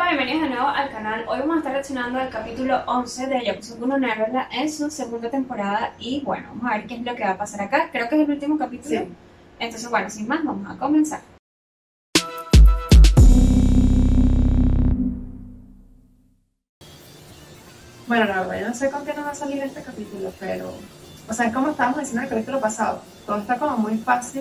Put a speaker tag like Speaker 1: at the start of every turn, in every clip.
Speaker 1: bienvenidos de nuevo al canal. Hoy vamos a estar reaccionando al capítulo 11 de Yakusoku no Neverland en su segunda temporada. Y bueno, vamos a ver qué es lo que va a pasar acá. Creo que es el último capítulo.
Speaker 2: Sí.
Speaker 1: Entonces, bueno, sin más, vamos a comenzar.
Speaker 2: Bueno, la verdad, yo no sé con qué nos va a salir este capítulo, pero... O sea, es como estábamos diciendo en el capítulo pasado. Todo está como muy fácil,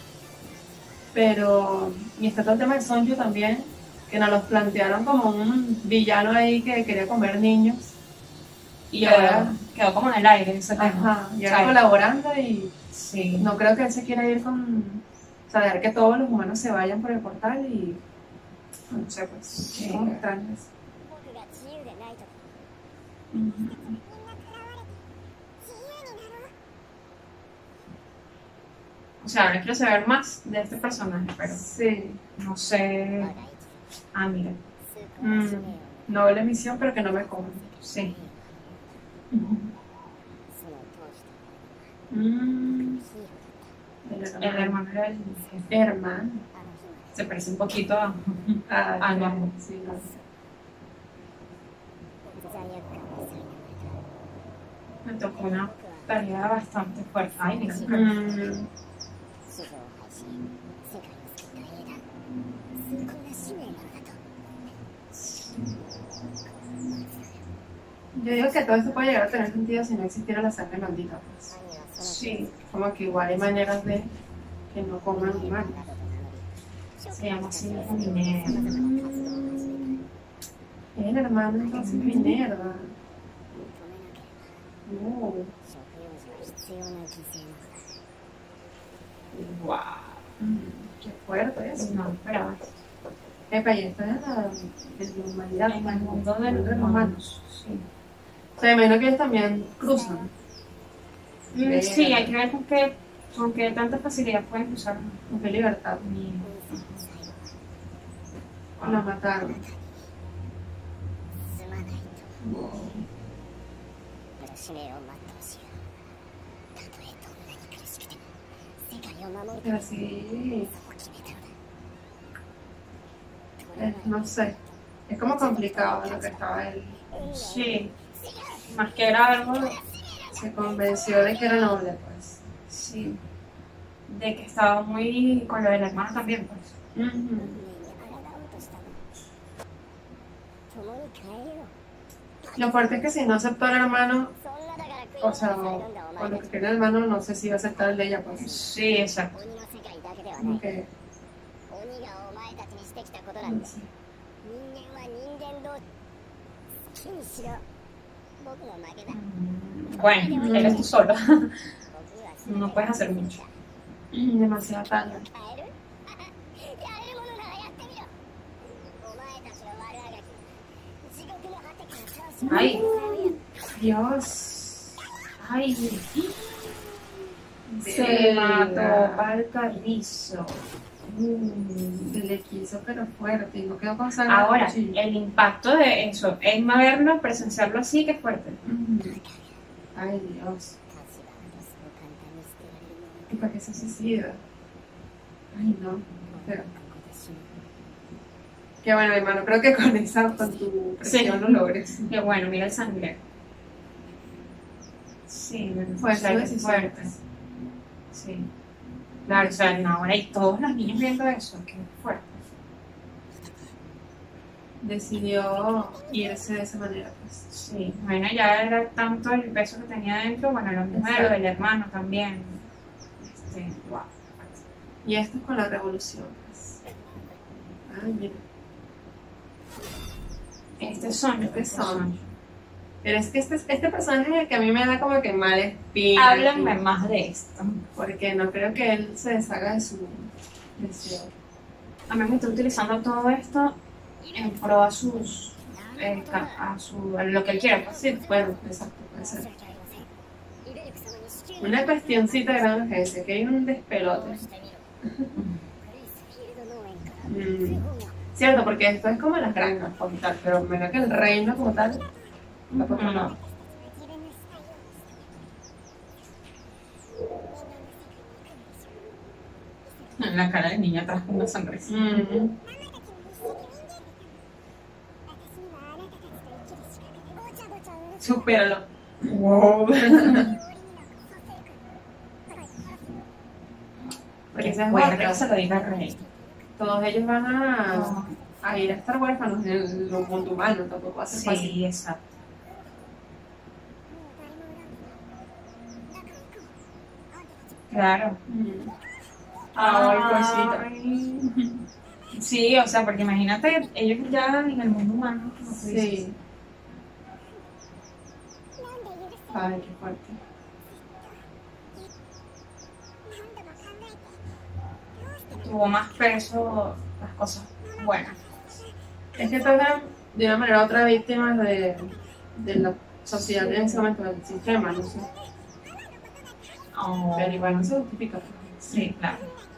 Speaker 2: pero... Y está todo el tema de Sonju también, que nos los plantearon como un villano ahí que quería comer niños. Y ahora...
Speaker 1: Quedó como en el aire ese tema.
Speaker 2: Ajá, y ahora
Speaker 1: ¿sabes?
Speaker 2: colaborando y...
Speaker 1: Sí.
Speaker 2: No creo que él se quiera ir con... O sea, dejar que todos los humanos se vayan por el portal y... No sé, pues...
Speaker 1: Sí.
Speaker 2: Es como extraño eso.
Speaker 1: O sea, ahora quiero saber más de este personaje, pero
Speaker 2: Sí.
Speaker 1: no sé. Ah, mira.
Speaker 2: Noble misión, pero que no me coman.
Speaker 1: Sí. El hermano era el jefe.
Speaker 2: Hermano.
Speaker 1: Se parece un poquito a...
Speaker 2: Ah,
Speaker 1: no.
Speaker 2: sí, no.
Speaker 1: Me tocó una tarea bastante fuerte. Ay, mira.
Speaker 2: Yo digo que todo esto puede llegar a tener sentido si no existiera la sangre maldita, pues.
Speaker 1: Sí,
Speaker 2: Como que igual hay maneras de que no coman humanos.
Speaker 1: se llama así Minerva.
Speaker 2: El hermano entonces Minerva.
Speaker 1: Wow.
Speaker 2: Qué fuerte eso.
Speaker 1: No esperaba.
Speaker 2: Epa, y esto es de la humanidad.
Speaker 1: En el mundo de
Speaker 2: los
Speaker 1: los
Speaker 2: humanos.
Speaker 1: Sí.
Speaker 2: O sea, me imagino que ellos también cruzan.
Speaker 1: Sí, hay que ver con qué tanta facilidad pueden cruzar.
Speaker 2: Con qué libertad. La mataron. Pero sí. No sé. Es como complicado lo que estaba él.
Speaker 1: Sí, más que era algo,
Speaker 2: Se convenció de que era noble, pues.
Speaker 1: sí, de que estaba muy con lo de la hermana también, pues.
Speaker 2: Lo fuerte es que si no aceptó al hermano, o sea, con lo que quería el hermano, no sé si iba a aceptar el de ella, pues.
Speaker 1: Sí, exacto.
Speaker 2: Como que, no sé.
Speaker 1: Bueno, eres tú solo. No puedes hacer mucho.
Speaker 2: Demasiada talla.
Speaker 1: Ay,
Speaker 2: Dios.
Speaker 1: ay, se
Speaker 2: Verga.
Speaker 1: mató para el carrizo.
Speaker 2: Se le quiso, pero fuerte, y no quedó con sangre.
Speaker 1: Ahora,
Speaker 2: del cuchillo.
Speaker 1: el impacto de eso, es verlo, presenciarlo así, que fuerte.
Speaker 2: Ay, Dios. ¿Y para qué se suicida? Ay, no. Pero... Qué bueno, hermano. Creo que con esa, con tu presión
Speaker 1: Sí.
Speaker 2: lo logres.
Speaker 1: Que bueno, mira el sangre. Sí,
Speaker 2: Fue su
Speaker 1: fuerte,
Speaker 2: decisión.
Speaker 1: fuerte. Sí. Claro, o sea, no, ahora y todos los niños viendo eso, qué fuerte.
Speaker 2: Decidió irse de esa manera, pues.
Speaker 1: Sí, bueno, ya era tanto el peso que tenía dentro, bueno, lo mismo de lo del hermano también. Wow.
Speaker 2: Y esto es con la revolución, pues. Ay, mira.
Speaker 1: Este son,
Speaker 2: Este son. Pero es que este personaje es el que a mí me da como que mal espíritu.
Speaker 1: Háblenme más de esto.
Speaker 2: Porque no creo que él se deshaga de su deseo.
Speaker 1: A mí me está utilizando todo esto en pro a sus, a lo que él quiera, pues.
Speaker 2: Sí, bueno, exacto, puede ser. Una cuestioncita de gran urgencia, que hay un despelote. Cierto, porque esto es como las granjas como tal, pero mira que el reino como tal, no puedo no.
Speaker 1: En la cara del niño atrás con una sonrisa.
Speaker 2: Supéralo.
Speaker 1: Wow.
Speaker 2: Porque esa es
Speaker 1: Bueno,
Speaker 2: otra.
Speaker 1: que no se lo diga al rey.
Speaker 2: Todos ellos van a ir a estar huérfanos en el mundo humano, tampoco va a ser fácil.
Speaker 1: Sí, exacto. Claro.
Speaker 2: Ay, cosita.
Speaker 1: Ay. Sí, o sea, porque imagínate, ellos ya en el mundo humano, como tú dices.
Speaker 2: Sí. Ay, qué fuerte.
Speaker 1: Tuvo más peso las cosas buenas.
Speaker 2: Es que tocan de una manera u otra víctimas de la sociedad en ese momento, del sistema, no sé.
Speaker 1: Oh.
Speaker 2: Pero igual no se justifica.
Speaker 1: Sí, claro.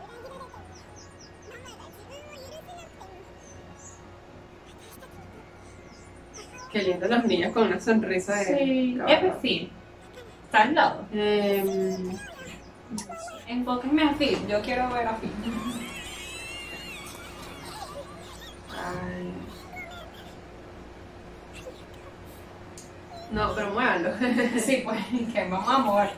Speaker 2: Qué lindo los niños con una sonrisa de...
Speaker 1: Sí, es decir, está al lado.
Speaker 2: Eh,
Speaker 1: Enfóquenme a Phil, yo quiero ver a Phil.
Speaker 2: ay. No, pero muévanlo.
Speaker 1: Sí, pues, que vamos a mover.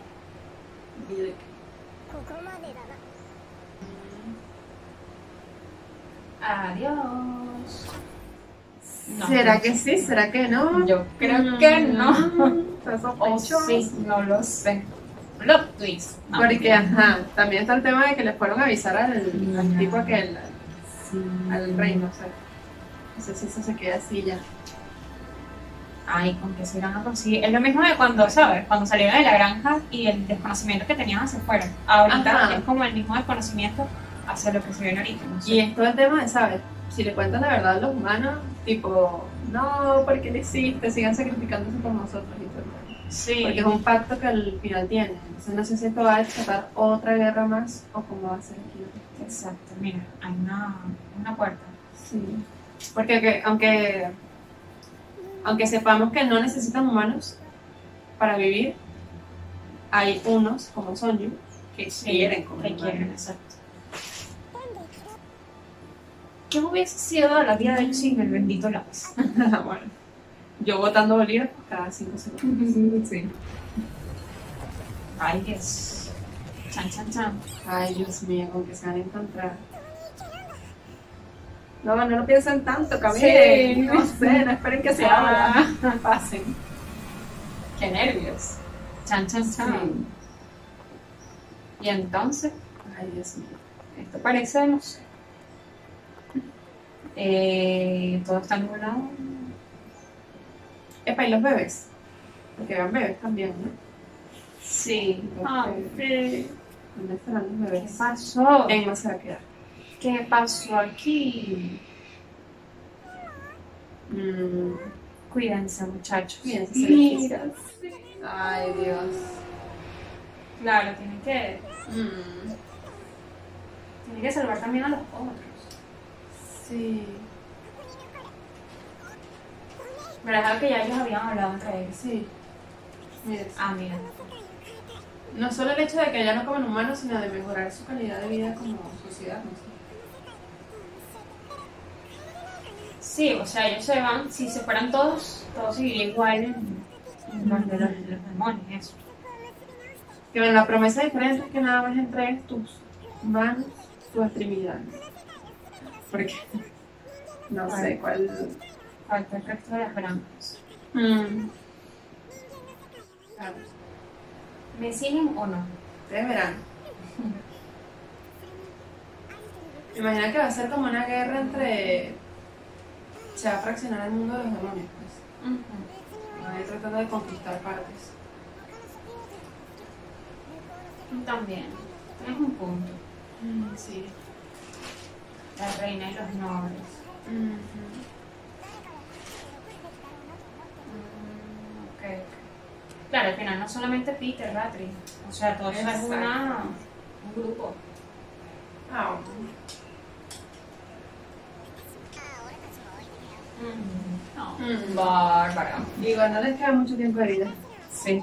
Speaker 1: Adiós. No,
Speaker 2: ¿Será que sí? ¿Será que no?
Speaker 1: Yo creo que no.
Speaker 2: Está
Speaker 1: O
Speaker 2: sospechoso.
Speaker 1: sí, no lo sé. Plot twist. No,
Speaker 2: Porque, ajá, también está el tema de que les fueron a avisar al tipo aquel,
Speaker 1: sí.
Speaker 2: al rey, no sé. No sé si eso se queda así ya.
Speaker 1: Ay, con que se irán a conseguir. Es lo mismo de cuando, ¿sabes? Cuando salieron de la granja y el desconocimiento que tenían hacia afuera. Ahorita
Speaker 2: Ajá.
Speaker 1: es como el mismo desconocimiento hacia lo que se viene ahorita. No sé.
Speaker 2: Y es todo el tema de, ¿sabes? Si le cuentan la verdad a los humanos, tipo, no, ¿por qué lo hiciste? Sigan sacrificándose por nosotros y todo.
Speaker 1: Sí.
Speaker 2: Porque es un pacto que al final tienen. Entonces no sé si esto va a desatar otra guerra más o cómo va a ser aquí.
Speaker 1: Exacto, mira, hay una puerta.
Speaker 2: Sí. Porque aunque sepamos que no necesitan humanos para vivir, hay unos, como Sonju, que quieren como
Speaker 1: que quieren,
Speaker 2: humanos.
Speaker 1: exacto. ¿Qué hubiese sido de la vida de él sin el bendito lápiz?
Speaker 2: Bueno, yo botando bolígrafos cada 5 segundos.
Speaker 1: Sí. Ay, Dios. Chan, chan, chan.
Speaker 2: Ay, Dios mío, con que se van a encontrar. No, no lo piensen tanto, caminen.
Speaker 1: Sí.
Speaker 2: No sé, no esperen que se abra. Pasen.
Speaker 1: Qué nervios. Chan, chan, chan.
Speaker 2: Sí.
Speaker 1: Y entonces,
Speaker 2: Ay, Dios mío.
Speaker 1: esto parece, no sé. Todo está nublado.
Speaker 2: Epa, y los bebés. Porque eran bebés también, ¿no?
Speaker 1: Sí.
Speaker 2: Entonces, ¿dónde estarán los
Speaker 1: ¿Qué
Speaker 2: bebés?
Speaker 1: pasó?
Speaker 2: Emma se va a quedar.
Speaker 1: ¿Qué pasó aquí? Cuídense, muchachos.
Speaker 2: Cuídense.
Speaker 1: Mira.
Speaker 2: Ay, Dios.
Speaker 1: Claro, tiene que salvar también a los otros.
Speaker 2: Sí.
Speaker 1: Pero es algo que ya ellos habían hablado entre ellos.
Speaker 2: Sí. Mira.
Speaker 1: Ah, mira.
Speaker 2: No solo el hecho de que ya no comen humanos, sino de mejorar su calidad de vida como sociedad, no sé.
Speaker 1: Sí, o sea, ellos se van, si se fueran todos seguiría igual en los de los demonios, eso.
Speaker 2: Que bueno, la promesa diferente es que nada más entregues tus manos, tus extremidades. Porque no sé cuál.
Speaker 1: Falta el resto de las blancas.
Speaker 2: Claro,
Speaker 1: ¿Me siguen o no?
Speaker 2: ustedes verán. Imagina que va a ser como una guerra entre. Se va a fraccionar el mundo de los demonios, pues. Van a ir tratando de conquistar partes.
Speaker 1: También. Es un punto.
Speaker 2: Sí.
Speaker 1: La reina y los nobles. Ok. Claro, al final no solamente Peter, Ratri. O sea, todo eso es
Speaker 2: Exacto.
Speaker 1: un grupo.
Speaker 2: Ah,
Speaker 1: No. Bárbara.
Speaker 2: igual no les queda mucho tiempo de vida.
Speaker 1: Sí.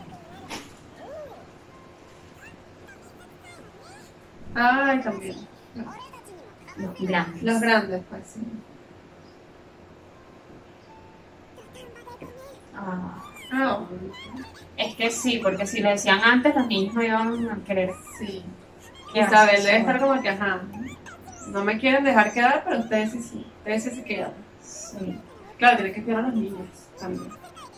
Speaker 2: Ay, también.
Speaker 1: Los grandes.
Speaker 2: Los grandes, pues sí.
Speaker 1: Ah,
Speaker 2: Ah,
Speaker 1: Es que sí, porque si lo decían antes, los niños no iban a querer.
Speaker 2: sí.
Speaker 1: ¿Qué
Speaker 2: Isabel
Speaker 1: haces?
Speaker 2: debe estar como que, ajá, no me quieren dejar quedar, pero ustedes sí se quedan.
Speaker 1: Sí.
Speaker 2: Claro, tiene que cuidar a los niños también.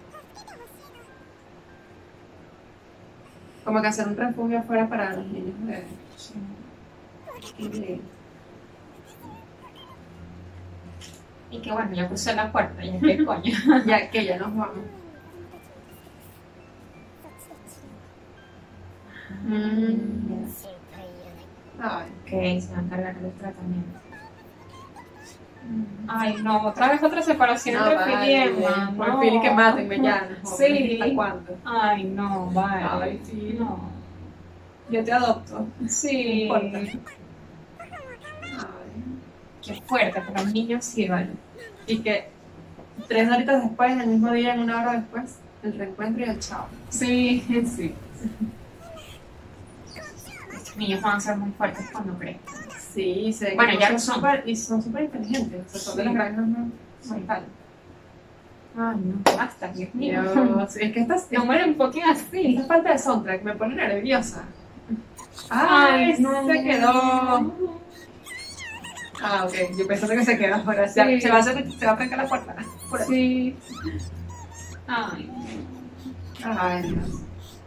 Speaker 2: Como que hacer un refugio afuera para los niños de
Speaker 1: Sí. Y que bueno, ya crucé la puerta, ya qué coño.
Speaker 2: Ya que ya nos vamos. Ay,
Speaker 1: Ok, se van a encargar del tratamiento. Ay, no, otra vez otra separación
Speaker 2: no,
Speaker 1: entre Phil y Emma.
Speaker 2: por
Speaker 1: No.
Speaker 2: fin que mátenme ya. No,
Speaker 1: Sí.
Speaker 2: ¿hasta cuándo?
Speaker 1: Ay, no, vale.
Speaker 2: Ay, sí.
Speaker 1: No.
Speaker 2: Yo te adopto.
Speaker 1: Sí.
Speaker 2: No importa. Ay.
Speaker 1: Qué fuerte, pero un niño sí, vale.
Speaker 2: Y que 3 horitas después, el mismo día, en 1 hora después, el reencuentro y el chao.
Speaker 1: Sí, sí. Estos niños van a ser muy fuertes cuando crezcan.
Speaker 2: Sí, se
Speaker 1: Bueno, ya
Speaker 2: son
Speaker 1: son.
Speaker 2: súper, y son súper inteligentes. O sea, son de
Speaker 1: Sí.
Speaker 2: las granjas mentales.
Speaker 1: Ay, no, basta, Dios mío.
Speaker 2: Dios, es que
Speaker 1: No me lo enfoquen así.
Speaker 2: esta falta de soundtrack me pone nerviosa.
Speaker 1: Ay,
Speaker 2: Ay,
Speaker 1: no.
Speaker 2: se quedó. Ah, ok, yo pensando que se quedó afuera.
Speaker 1: Sí.
Speaker 2: Se va a trancar la puerta. Por ahí.
Speaker 1: Sí. Ay,
Speaker 2: Ay, Dios.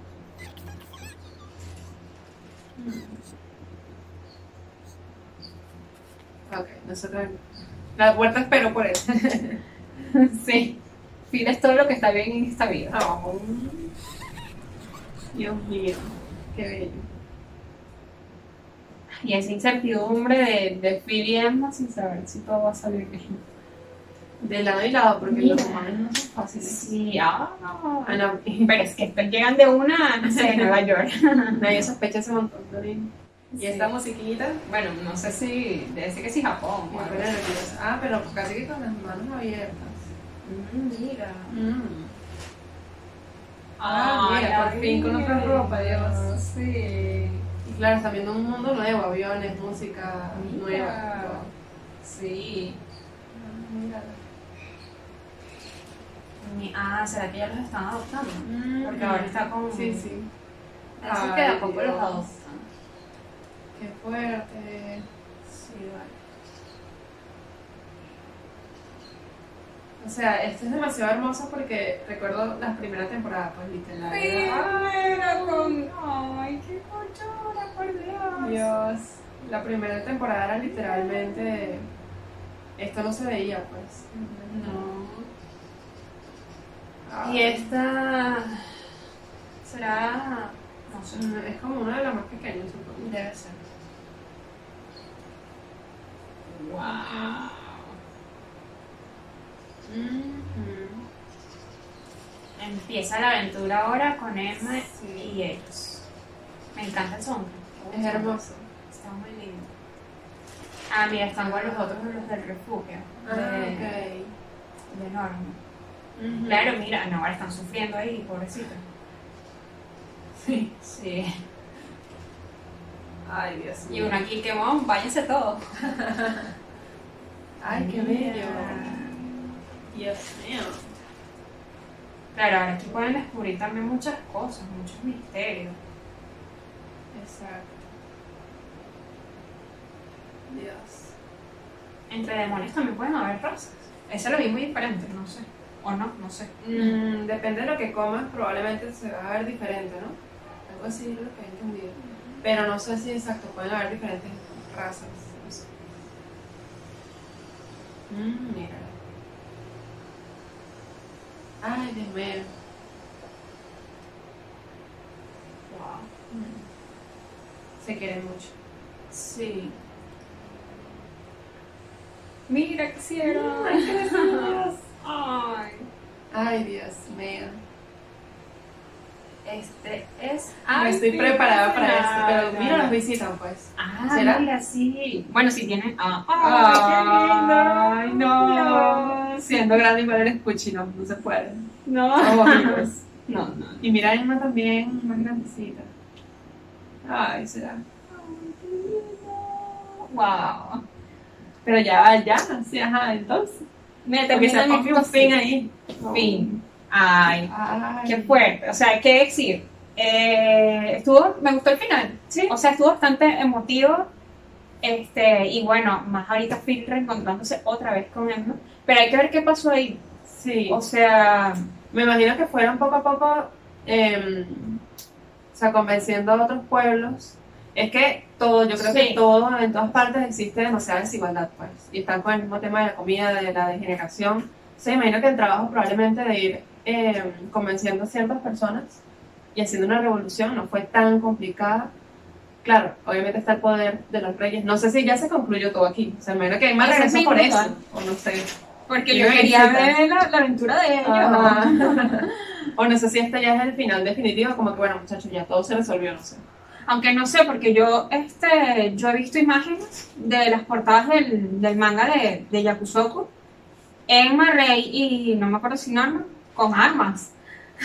Speaker 2: Ok, nosotros. La puerta espero por él.
Speaker 1: sí. Phil es todo lo que está bien en esta vida.
Speaker 2: Oh, Dios mío, qué bello.
Speaker 1: Y esa incertidumbre de Phil y Emma sin saber si todo va a salir bien.
Speaker 2: De lado y lado, porque
Speaker 1: Mira.
Speaker 2: los humanos no son fáciles.
Speaker 1: Sí,
Speaker 2: Ah, no,
Speaker 1: pero es que estos llegan de una, no sé, Nueva York.
Speaker 2: nadie sospecha ese montón de. Y
Speaker 1: Sí.
Speaker 2: esta musiquita,
Speaker 1: Bueno, no sé si, debe ser que sí Japón.
Speaker 2: me
Speaker 1: o algo
Speaker 2: pone
Speaker 1: así.
Speaker 2: nerviosa. Ah, pero casi que con las manos abiertas.
Speaker 1: Mira.
Speaker 2: Mira, por fin con otra ropa, Dios.
Speaker 1: Sí.
Speaker 2: Y claro, están viendo un mundo nuevo, aviones, música nueva. todo.
Speaker 1: Sí.
Speaker 2: Mira.
Speaker 1: ¿Será que ya los están adoptando? Porque ahora está con.
Speaker 2: Sí, sí.
Speaker 1: Así
Speaker 2: Ay,
Speaker 1: que de a poco
Speaker 2: Dios.
Speaker 1: los adoptan.
Speaker 2: Qué fuerte.
Speaker 1: Sí, vale.
Speaker 2: O sea, esto es demasiado hermoso porque recuerdo las primeras temporadas, pues literal.
Speaker 1: Era con. Ay, qué cochona, por Dios.
Speaker 2: Dios. La primera temporada era literalmente. Esto no se veía, pues.
Speaker 1: No.
Speaker 2: Ay.
Speaker 1: Y esta. Será. No sé.
Speaker 2: Es como una de las más pequeñas, supongo.
Speaker 1: Debe ser. Wow. Empieza la aventura ahora con Emma
Speaker 2: Sí.
Speaker 1: y ellos. Me encanta el sombra.
Speaker 2: Es hermoso.
Speaker 1: Está muy lindo. Ah, mira, están con los otros, los del refugio. De Norma. Claro, mira, no, ahora están sufriendo ahí, pobrecito.
Speaker 2: Sí.
Speaker 1: Sí.
Speaker 2: Ay, Dios mío.
Speaker 1: Y uno aquí que, vamos, váyanse todos.
Speaker 2: Ay, qué bello. Dios mío.
Speaker 1: Claro, ahora aquí pueden descubrir también muchas cosas, muchos misterios.
Speaker 2: Exacto. Dios.
Speaker 1: Entre demonios también pueden haber razas. Eso lo vi muy diferente, no sé. O no, no sé.
Speaker 2: Depende de lo que comas, probablemente se va a ver diferente, ¿no? Algo así es lo que he entendido. Pero no sé si exacto, pueden haber diferentes razas. No sé. Mira. Ay, Dios mío.
Speaker 1: Wow.
Speaker 2: Se quieren mucho.
Speaker 1: Sí. Mira, qué hicieron.
Speaker 2: Ay, qué deseos.
Speaker 1: Ay.
Speaker 2: Ay, Dios mío.
Speaker 1: Este es.
Speaker 2: No estoy preparada para esto, pero mira, nos visitan, pues.
Speaker 1: Ah,
Speaker 2: ¿Será?
Speaker 1: mira, sí. Bueno, si tienen.
Speaker 2: Ay,
Speaker 1: qué lindo.
Speaker 2: no. Siendo grande igual eres puchi, no se puede.
Speaker 1: No.
Speaker 2: Somos amigos.
Speaker 1: No, no.
Speaker 2: Y mira a Emma también, más grandecita. Ay, será.
Speaker 1: Wow.
Speaker 2: Pero ya, sí, ajá, entonces.
Speaker 1: Me
Speaker 2: Porque se
Speaker 1: termina
Speaker 2: ponga un fin ahí.
Speaker 1: Fin. Ay,
Speaker 2: Ay.
Speaker 1: qué fuerte. O sea, qué decir. Me gustó el final.
Speaker 2: Sí.
Speaker 1: O sea, estuvo bastante emotivo. Y bueno, más ahorita Phil reencontrándose otra vez con él, ¿no? Pero hay que ver qué pasó ahí.
Speaker 2: Sí.
Speaker 1: O sea,
Speaker 2: Me imagino que fueron poco a poco, o sea, convenciendo a otros pueblos. Es que todo, yo creo
Speaker 1: Sí.
Speaker 2: que todo, en todas partes existe demasiada desigualdad, pues. Y están con el mismo tema de la comida, de la degeneración. O sea, me imagino que el trabajo probablemente de ir convenciendo a ciertas personas y haciendo una revolución no fue tan complicada. Claro, obviamente está el poder de los reyes. No sé si ya se concluyó todo aquí. O sea, me imagino que hay más
Speaker 1: Esa es
Speaker 2: regreso
Speaker 1: mi
Speaker 2: por
Speaker 1: duda.
Speaker 2: eso. O no sé.
Speaker 1: porque
Speaker 2: Y
Speaker 1: yo
Speaker 2: me
Speaker 1: quería
Speaker 2: visitas.
Speaker 1: ver la aventura de ellos.
Speaker 2: Ajá. O no sé si este ya es el final definitivo, como que bueno, muchachos, ya todo se resolvió, no sé.
Speaker 1: Aunque no sé, porque yo he visto imágenes de las portadas del manga de Yakusoku. Enma, Rey y no me acuerdo si Norma, con armas.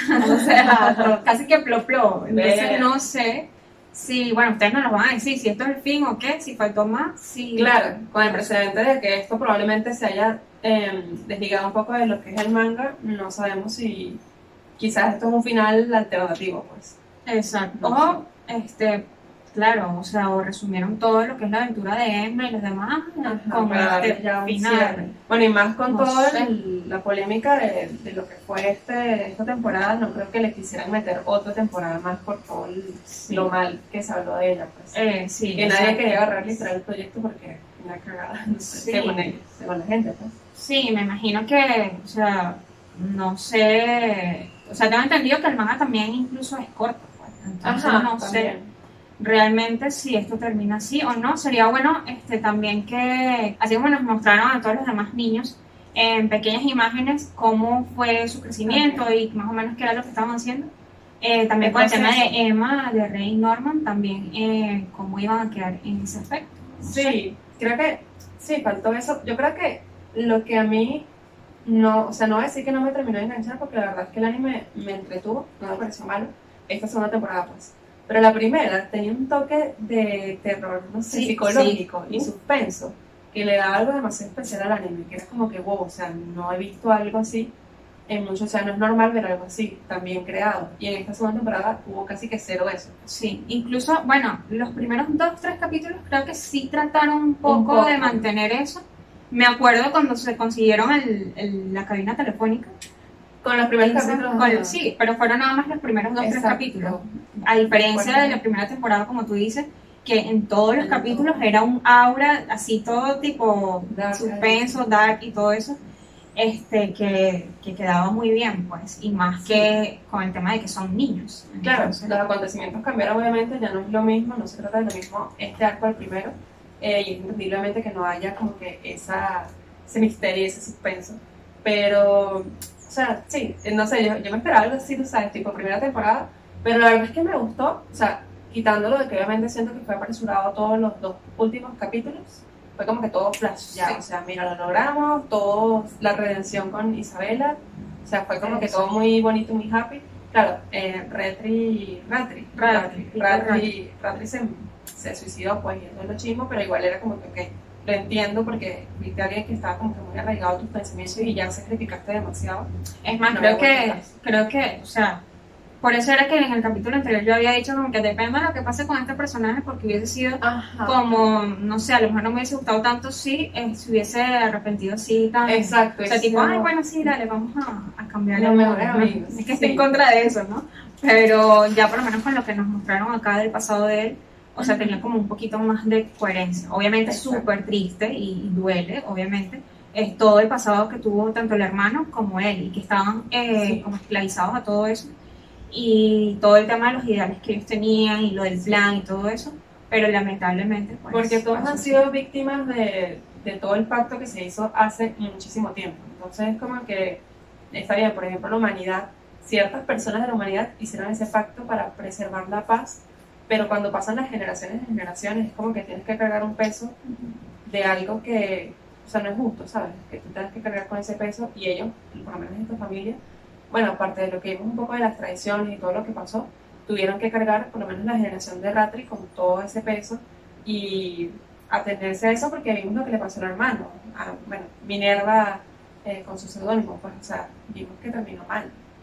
Speaker 1: O sea, casi que plop. Entonces
Speaker 2: Ver.
Speaker 1: no sé si, bueno, ustedes no nos van a decir si esto es el fin o qué, si faltó más, si...
Speaker 2: Claro, con el precedente de que esto probablemente se haya desligado un poco de lo que es el manga, no sabemos si quizás esto es un final alternativo, pues.
Speaker 1: Exacto.
Speaker 2: No
Speaker 1: O, claro, o sea, o resumieron todo lo que es la aventura de Emma y los demás con
Speaker 2: para darle
Speaker 1: este
Speaker 2: ya un
Speaker 1: final.
Speaker 2: cierre. Bueno, y más con
Speaker 1: No
Speaker 2: toda
Speaker 1: sé.
Speaker 2: la polémica de lo que fue esta temporada, no creo que le quisieran meter otra temporada más por todo lo mal que se habló de ella, pues.
Speaker 1: Sí,
Speaker 2: Que nadie
Speaker 1: exacto.
Speaker 2: quería agarrar literal el proyecto porque una cagada, no sé,
Speaker 1: Sí.
Speaker 2: según ellos, según la gente, pues.
Speaker 1: Sí, me imagino que, o sea, no sé, o sea, tengo entendido que el manga también incluso es corto, pues. Entonces no sé
Speaker 2: también.
Speaker 1: realmente si esto termina así o no. Sería bueno también que, así como nos mostraron a todos los demás niños en pequeñas imágenes cómo fue su crecimiento y más o menos qué era lo que estaban haciendo. También
Speaker 2: El
Speaker 1: con el tema
Speaker 2: proceso.
Speaker 1: de Emma, de Rey y Norman, también cómo iban a quedar en ese aspecto. No sé.
Speaker 2: Sí, creo que sí, faltó eso. Yo creo que lo que a mí no, o sea, no voy a decir que no me terminó de enganchar porque la verdad es que el anime me entretuvo, no me pareció malo. Esta segunda temporada, pues. Pero la primera tenía un toque de terror, no sé,
Speaker 1: Sí,
Speaker 2: psicológico
Speaker 1: sí.
Speaker 2: y suspenso, que le daba algo demasiado especial al anime, que era como que, wow, o sea, no he visto algo así en muchos, o sea, no es normal ver algo así, tan bien creado. Y en esta segunda temporada hubo casi que cero de eso.
Speaker 1: Sí, incluso, bueno, los primeros 2-3 capítulos creo que sí trataron un poco
Speaker 2: poco.
Speaker 1: de mantener eso. Me acuerdo cuando se consiguieron la cabina telefónica.
Speaker 2: Con los primeros
Speaker 1: Esa-
Speaker 2: capítulos.
Speaker 1: con- sí, pero fueron nada más los primeros 2-3
Speaker 2: Exacto.
Speaker 1: capítulos. A diferencia
Speaker 2: Recuerdo.
Speaker 1: de la primera temporada, como tú dices, que en todos los
Speaker 2: En
Speaker 1: capítulos
Speaker 2: todo.
Speaker 1: era un aura así todo tipo
Speaker 2: Dark,
Speaker 1: suspenso, dark y todo eso, que quedaba muy bien, pues, y más
Speaker 2: Sí.
Speaker 1: que con el tema de que son niños.
Speaker 2: Claro,
Speaker 1: Entonces,
Speaker 2: los acontecimientos cambiaron obviamente, ya no es lo mismo, no se trata de lo mismo este arco al primero, y es indiscutiblemente que no haya como que ese misterio y ese suspenso, pero, o sea, sí, no sé, yo me esperaba algo así, tú sabes, tipo primera temporada, pero la verdad es que me gustó, o sea, quitándolo de que obviamente siento que fue apresurado todos los 2 últimos capítulos, fue como que todo flash, ya,
Speaker 1: Sí.
Speaker 2: o sea, mira, lo logramos, todo, la redención con Isabela, o sea, fue como que todo muy bonito, muy happy. Claro, Ratri se suicidó, pues, y eso es lo chismo, pero igual era como que, ok, lo entiendo porque viste a alguien que estaba como que muy arraigado a tus pensamientos y ya sacrificaste demasiado.
Speaker 1: es más,
Speaker 2: No
Speaker 1: creo
Speaker 2: me
Speaker 1: que,
Speaker 2: aguantas.
Speaker 1: o sea, por eso era que en el capítulo anterior yo había dicho como que depende de lo que pase con este personaje, porque hubiese sido
Speaker 2: Ajá.
Speaker 1: como, no sé, a lo mejor no me hubiese gustado tanto si se hubiese arrepentido así tan...
Speaker 2: Exacto.
Speaker 1: O sea,
Speaker 2: eso
Speaker 1: tipo,
Speaker 2: no-
Speaker 1: ay, bueno, sí, dale, vamos a cambiar
Speaker 2: Los
Speaker 1: el
Speaker 2: mejores
Speaker 1: nombre, ¿no?
Speaker 2: amigos,
Speaker 1: Es que estoy
Speaker 2: sí.
Speaker 1: en contra de eso, ¿no? Pero ya por lo menos con lo que nos mostraron acá del pasado de él, o sea, tenía como un poquito más de coherencia. Obviamente
Speaker 2: Exacto.
Speaker 1: súper triste y duele, obviamente, es todo el pasado que tuvo tanto el hermano como él y que estaban
Speaker 2: Sí.
Speaker 1: como esclavizados a todo eso y todo el tema de los ideales que ellos tenían y lo del plan y todo eso, pero lamentablemente pues,
Speaker 2: Porque todos
Speaker 1: pasó
Speaker 2: han
Speaker 1: así.
Speaker 2: sido víctimas de todo el pacto que se hizo hace muchísimo tiempo. Entonces es como que está bien, por ejemplo, la humanidad, ciertas personas de la humanidad hicieron ese pacto para preservar la paz, pero cuando pasan las generaciones y generaciones es como que tienes que cargar un peso de algo que, o sea, no es justo, ¿sabes? Que tú tengas que cargar con ese peso y ellos, por lo menos esta familia, bueno, aparte de lo que vimos un poco de las tradiciones y todo lo que pasó, tuvieron que cargar, por lo menos la generación de Ratri, con todo ese peso y atenderse a eso porque vimos lo que le pasó al hermano, bueno, Minerva con su seudónimo, pues, o sea, vimos que terminó mal.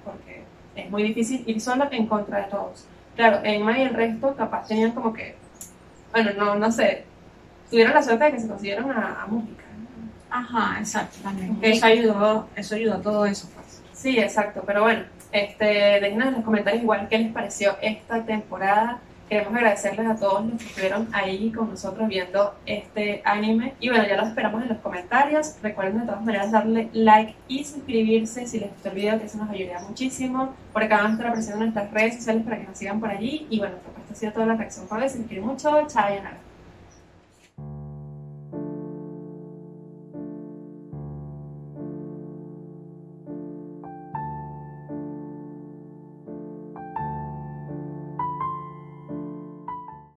Speaker 2: porque es muy difícil ir solo en contra de todos. Claro, Emma y el resto capaz tenían como que, bueno, no sé, tuvieron la suerte de que se consiguieron a Mújica.
Speaker 1: Ajá, exacto, también.
Speaker 2: Ok.
Speaker 1: Eso ayudó a todo eso, pues.
Speaker 2: Sí, exacto, pero bueno, déjenos en los comentarios igual qué les pareció esta temporada. Queremos agradecerles a todos los que estuvieron ahí con nosotros viendo este anime. Y bueno, ya los esperamos en los comentarios. Recuerden de todas maneras darle like y suscribirse si les gustó el video, que eso nos ayudaría muchísimo. Por acá vamos a estar apareciendo en nuestras redes sociales para que nos sigan por allí. Y bueno, esto ha sido toda la reacción por hoy. Se les quiere mucho. Chao, y nada.